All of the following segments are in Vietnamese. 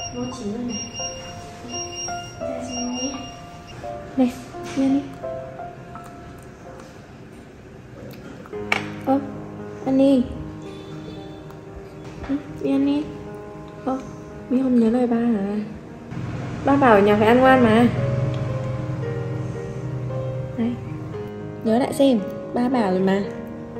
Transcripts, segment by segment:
Nó chín rồi này. Ra xem nó nhé. Này, ăn đi. Ơ, ăn đi. Đi ăn đi. Ơ, Mi không nhớ lời ba hả? Ba bảo ở nhà phải ăn ngoan mà. Đấy, nhớ lại xem, ba bảo rồi mà.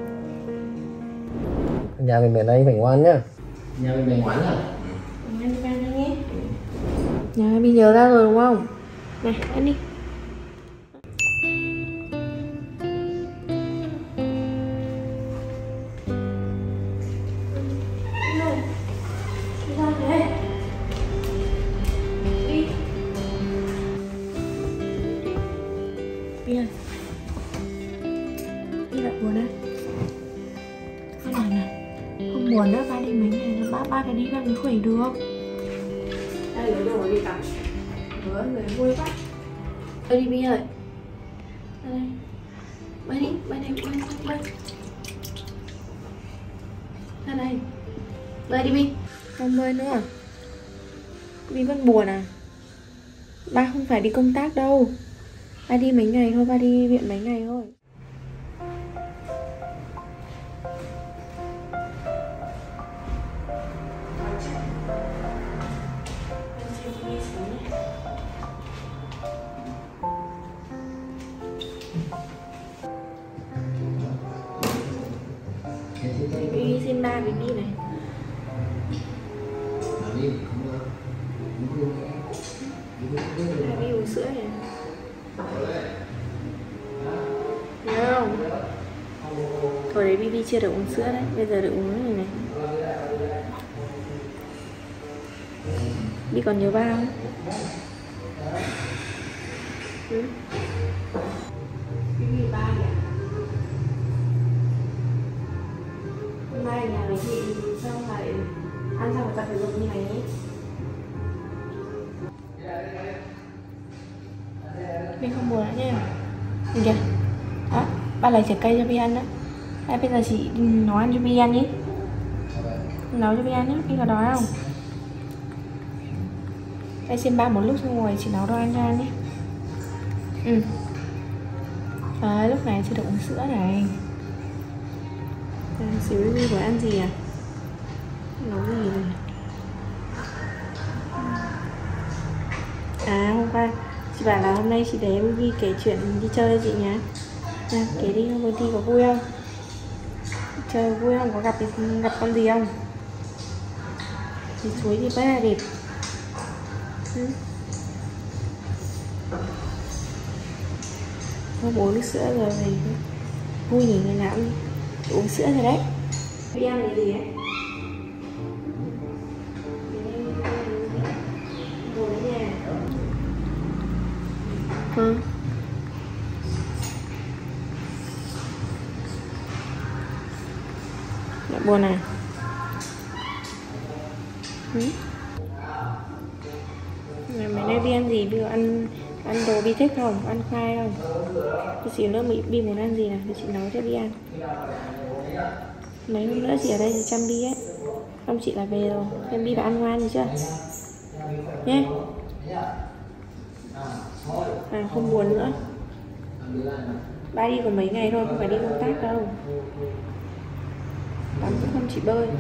Nhà mình ở đây phải ngoan nhá. Nhà mình phải ngoan à? Ăn đi ba nhé. Nhà mình nhớ ra rồi đúng không? Này, ăn đi. Bi ơi, Bi lại buồn á? Hay là này, không buồn nữa, ba đi mấy ngày nữa, ba phải đi ra mới khỏe được. Đây lấy đồ đi tắm. Hứa người vui quá. Đây đi Bi ơi. Đây, bay đi, bay đây, bay. Ra đây, bơi đi Bi. Không bơi nữa. Bi vẫn buồn à? Ba không phải đi công tác đâu. Ba đi mấy ngày thôi, ba đi viện mấy ngày thôi. Bibi xin ba Bibi này. Bibi uống sữa này. Nhớ không? Hồi đấy Bibi chưa được uống sữa đấy, bây giờ được uống rồi này. Bi còn nhớ ba không? Ừ? Bibi ba nhỉ? Hôm nay nhà mình thì sao phải ăn xong phải tập thể dục như này nhé. Bi không buồn nữa nha. Nhìn kìa. Đó, ba lấy trái cây cho Bi ăn đó. Hay bây giờ chị nấu ăn cho Bi ăn nhé. Nấu cho Bi ăn nhé, Bi có đói không? Đây xem ba một lúc xong rồi chị nấu đồ ăn cho ăn nhé. Ừ. Đấy, lúc này chưa được uống sữa này. Xíu Bibi vừa ăn gì à? Nấu gì rồi? À hôm qua chị bảo là hôm nay chị để Bibi kể chuyện đi chơi cho chị nhá. Nào, kể đi, hôm đi có vui không? Chơi vui không? Có gặp con gì không? Thì chuối thì bớt là đẹp. Ừ. Không uống nước sữa rồi thì vui nhỉ, người nào cũng uống sữa rồi đấy. Đi ăn cái gì ấy? Ngồi đấy nha. Ừ. Lại buồn à? Ừ? Mấy nay Bi ăn gì? Bi ăn đồ Bi thích không? Ăn khoai không? Thì xíu nữa Bi muốn ăn gì nào? Thì chị nấu cho Bi ăn. Mấy hôm nữa chị ở đây thì chăm Bi ấy. Không chị là về rồi. Em Bi đã ăn ngoan gì chưa? Nhé. À không buồn nữa. Ba đi có mấy ngày thôi, không phải đi công tác đâu. Tắm cũng không chỉ bơi.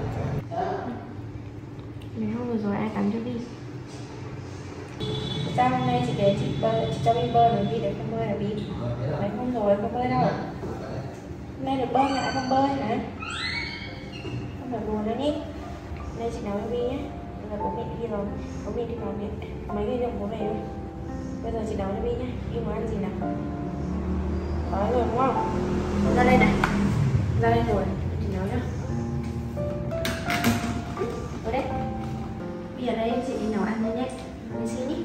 Mấy hôm vừa rồi ai tắm cho Bi? Sao hôm nay chị để chị cho Bi bơi mà Bi để không bơi là Bi? Mấy hôm rồi không bơi đâu. Hôm nay được bơi mà lại không bơi hả? Không phải buồn nữa nhé. Hôm nay chị nói với Bi nhé. Bây giờ bố mẹ đi rồi, bố mẹ đi vào viện. Mấy ngày nữa bố về thôi. Bây giờ chị nói với Bi nhé. Bi muốn ăn gì nào? Đói rồi đúng không? Ra đây này. Ra đây rồi. Chị nói nhá. Ở đây. Bây giờ đây em chị đi nấu ăn thôi nhé. Mình xin đi.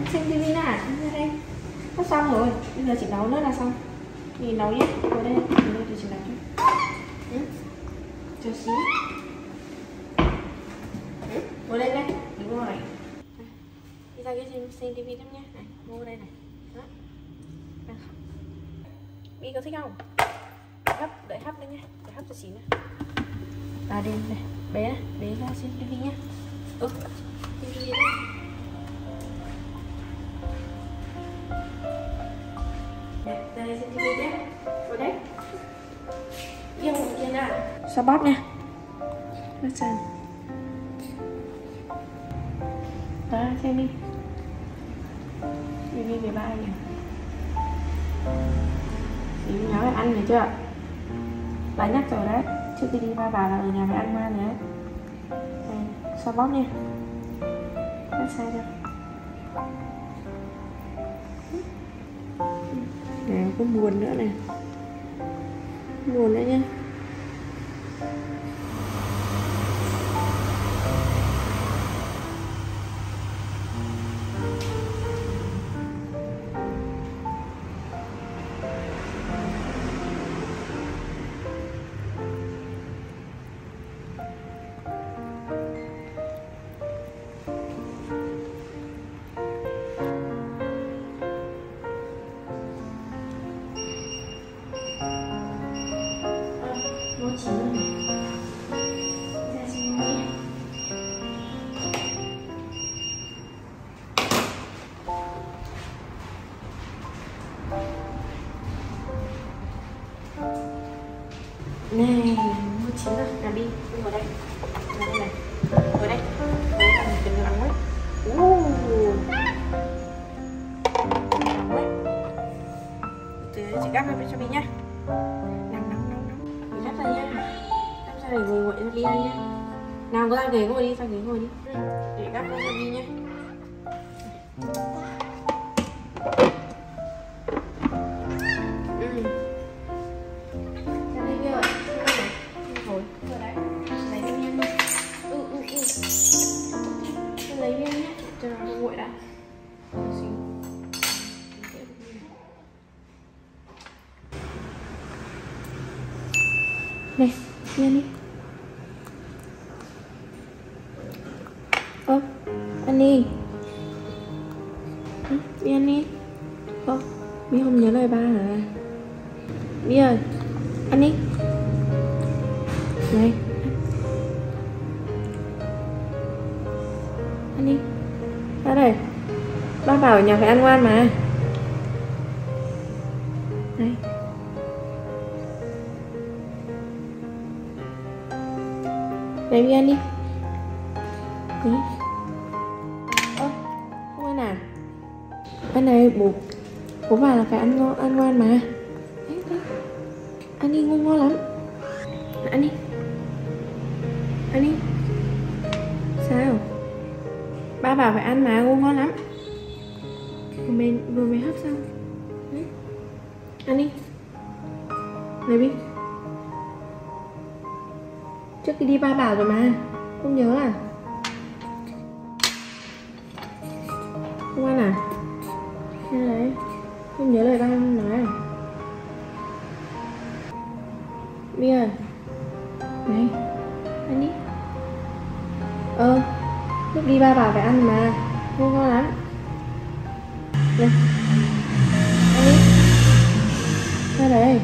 xem tivi nè, ra đây. Nó xong rồi, bây giờ chị nấu nữa là xong. Nhìn nấu nhé, ngồi đây thì chị nấu cho. Chờ xíu. Ngồi đây đây, đúng rồi. Đi ra cái xem tivi lắm nhé. Này, ngồi đây này. Đó. Đang khóc. Bi có thích không? Hấp, đợi hấp đây nhé, đợi hấp cho xíu nữa. À đây này, bé ra xem tivi nhé. Tivi đây. Đây xem tivi nhé. Ngồi đấy. Yên một kia nào. Xoa bóp nha. Nó tràn. Đó, xem đi. Đi về ba nhỉ. Chị nhớ phải ăn rồi chưa? Đã nhắc rồi đấy. Trước khi đi ba bà là ở nhà phải ăn ngoan đấy. Xoa bóp nha. Rất sai chưa? Này có buồn nữa này. Buồn nữa nha. Chín rồi này. Ra xem đi. Này, mua chín rồi. Nào đi, ngồi đây. Ngồi đây này. Ngồi đây. Ngồi đây là đừng nóng ấy. Nóng ấy. Từ chị gắp vào cho mình nhá. Ra để ngồi ngồi ra đi ăn nhé. Nào, ra ghế ngồi đi, ra ghế ngồi đi. Để gắp ra đi nhé. Ra đây kia. Ngồi. Ngồi đấy. Lấy viên nhé. Lấy viên nhé. Cho nó nguội đã. Này, đi ăn đi. Ăn đi. Đi ăn đi. Bi không nhớ lời ba hả? Bi ơi, ăn đi. Này. Ăn đi. Ra đây. Ba bảo ở nhà phải ăn ngoan mà. Này. Đấy, đi ăn đi. Đấy. Không ăn à? Ăn này, bố bảo là phải ăn ngon, ăn ngoan mà. Đấy, đấy. Ăn đi, ngon lắm. Ăn đi. Ăn đi. Sao? Ba bảo phải ăn mà, ngon lắm. Vừa mới hấp xong. Đấy. Ăn đi. Này Bi. Trước khi đi ba bảo rồi mà. Không nhớ à? Không ăn à? Thế đấy. Không nhớ lời ba nói à? Bi ơi. Này. Ăn đi. Lúc đi ba bảo phải ăn mà. Không ngon lắm. Này. Ăn đi. Ra đây.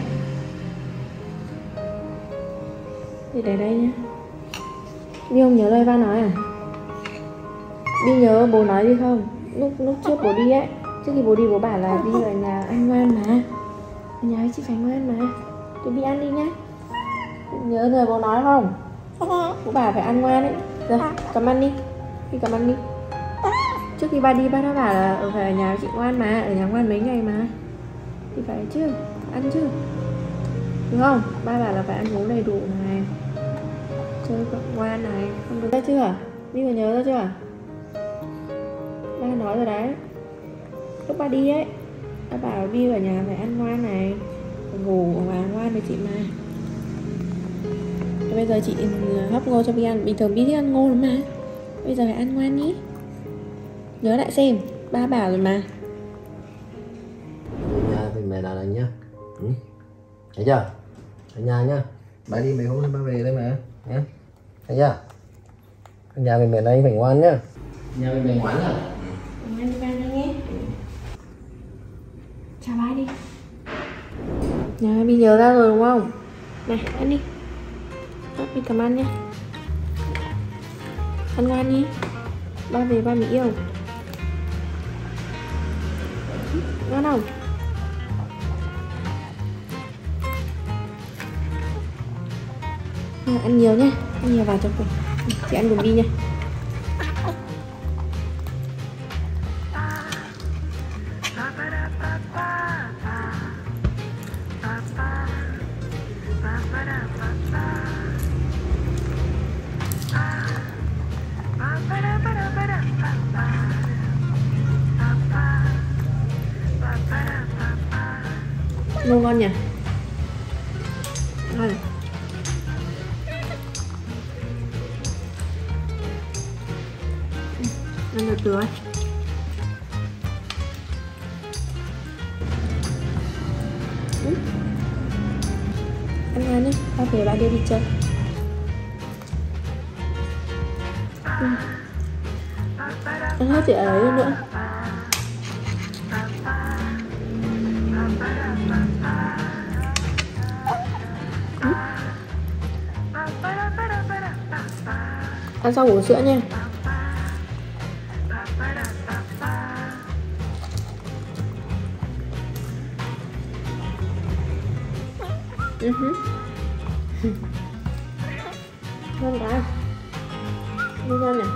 Thì để đây nhá. Bi không nhớ lời ba nói à? Bi nhớ bố nói gì không? Lúc trước bố đi ấy. Trước khi bố đi bố bảo là đi ở nhà ăn ngoan mà. Ở nhà chị phải ngoan mà. Thì đi ăn đi nhá. Nhớ lời bố nói không? Bố bảo phải ăn ngoan ấy. Rồi, cầm ăn đi. Đi cầm ăn đi. Trước khi ba đi ba đã bảo là phải ở nhà chị ngoan mà. Ở nhà ngoan mấy ngày mà. Thì phải chứ. Ăn chứ. Đúng không? Ba bảo là phải ăn uống đầy đủ này. Chơi ngoan này. Không được ra chưa? Bi có nhớ ra chưa? Ba nói rồi đấy. Lúc ba đi ấy, ba bảo Bi ở nhà phải ăn ngoan này, ngủ và ngoan với chị mà. Thế bây giờ chị hấp ngô cho Bi ăn. Bình thường Bi thích ăn ngô lắm mà. Bây giờ phải ăn ngoan nhỉ. Nhớ lại xem. Ba bảo rồi mà. Về nhà thì mẹ làm anh nhá. Ừ. Thấy chưa? Ở nhà nhá. Ba đi mấy hôm nữa ba về đây mà. Nhá. Thấy chưa? Ở nhà mình mẹ đây phải ngoan nhá. Nhà mình phải ngoan nhá. Ngoan đi ba đi nhé. Chào ba đi. Nhà bây giờ ra rồi đúng không? Này ăn đi. Mình cầm ăn nhé. Ăn ngoan đi. Ba về ba mình yêu. Ngon không? Ăn nhiều nhé. Ăn nhiều vào cho mình. Chị ăn cùng đi nha. Ngon nhỉ? Ngon. Ăn được rồi. Ăn ngon nhé. Ba về ba đưa đi chơi. Ăn hết thì ở đấy nữa. Ăn xong uống sữa nha. Ngon quá. Ngon nè.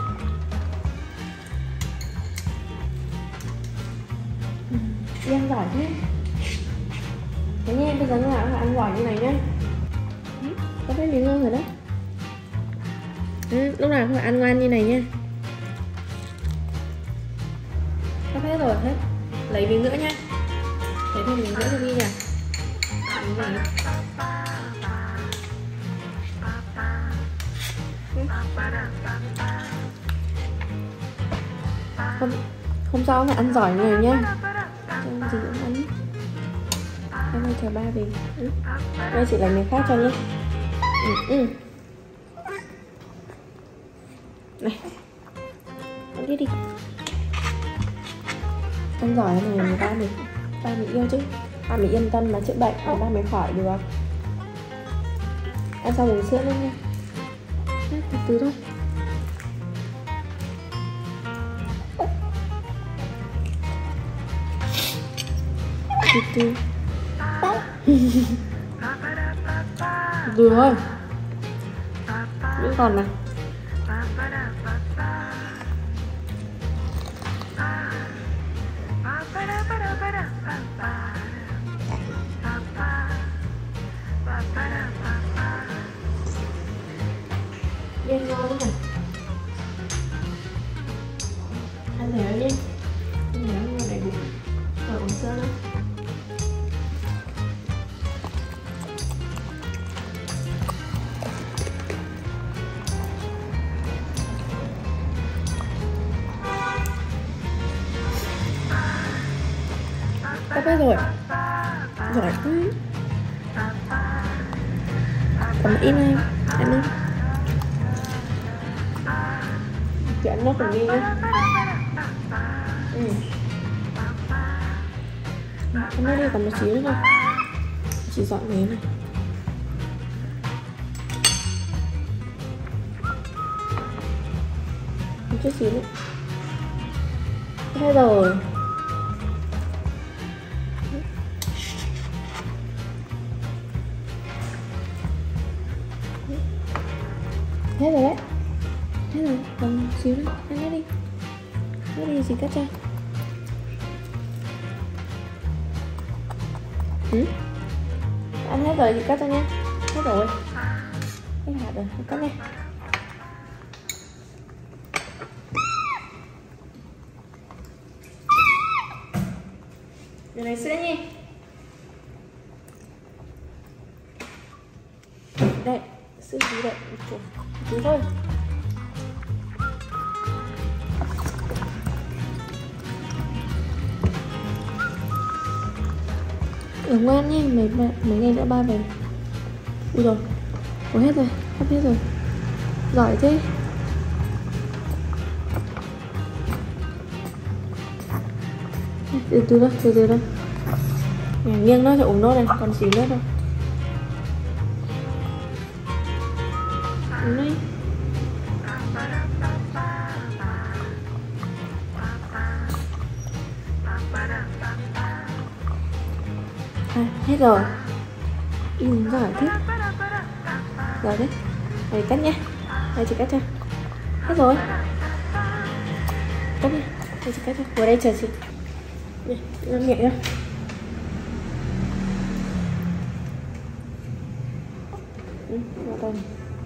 Đi ăn giỏi thế. Thế nha, bây giờ nó là ăn giỏi như này nhá. Có thấy miếng ngon rồi đó. Lúc nào cũng phải ăn ngoan như này nha. Sắp hết rồi, hết. Lấy miếng nữa nha. Lấy thêm miếng nữa cho đi nhỉ. Hôm sau phải ăn giỏi này nhá. Cho gì cũng ăn. Em ơi chờ ba về. Đây chị lấy miếng khác cho nhé. Này, ăn đi đi. Ăn giỏi này người ba mình yêu chứ. Ba mình yên tâm mà chữa bệnh và ba mình khỏi được. Ăn xong uống sữa luôn nha. Từ từ thôi. Từ từ. Từ thôi. Vẫn còn mà. Điên ngon lắm này. Ăn thử nhé. Ăn thử ngon đầy đủ. Rồi uống sữa nữa. Sắp hết rồi. Giỏi quá. Còn ít này. Ăn đi. Chị ăn nốt rồi đi nhé. Ăn nốt đi, còn một xíu nữa thôi. Chị dọn cái này. Một chút xíu nữa. Hết rồi. Hết rồi đấy. Hết rồi, còn một xíu nữa. Ăn hết đi. Hết đi gì cắt cho. Ăn hết rồi thì cắt cho nha. Hết rồi. Hết hạt rồi, cắt nha. Điều này sữa nha. Đây, sữa gì đây? Chút thôi. Ngoan nhé, mấy ngày nữa ba về. Ui rồi, có hết rồi, sắp hết rồi. Giỏi thế. Từ từ đâu. Nghiêng nó cho uống nốt này, còn xíu nữa thôi. Uống đi. Hết rồi. Giỏi thế. Rồi đấy. Đây cắt nhé. Đây chị cắt cho. Hết rồi. Cắt nhé. Đây chị cắt cho. Ngồi đây chờ chị. Đây, làm nhẹ ra. Vào tay này.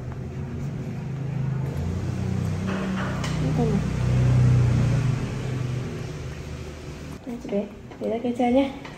Tay này. Đây chị để ra kia chơi nhé.